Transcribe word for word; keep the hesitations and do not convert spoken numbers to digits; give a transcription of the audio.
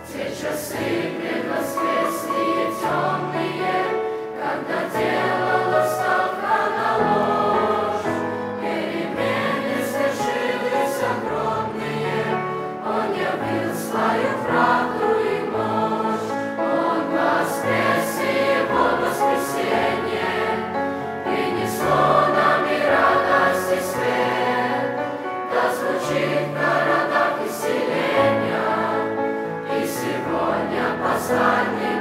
Те часы предвоскресные темные, когда делала ставка на ложь, перемены свершились огромные, Он явил свою правду и мощь. Он воскрес, и Его воскресенье принесло нам и радость, и свет. Да звучит в городах и селениях, и сегодня послание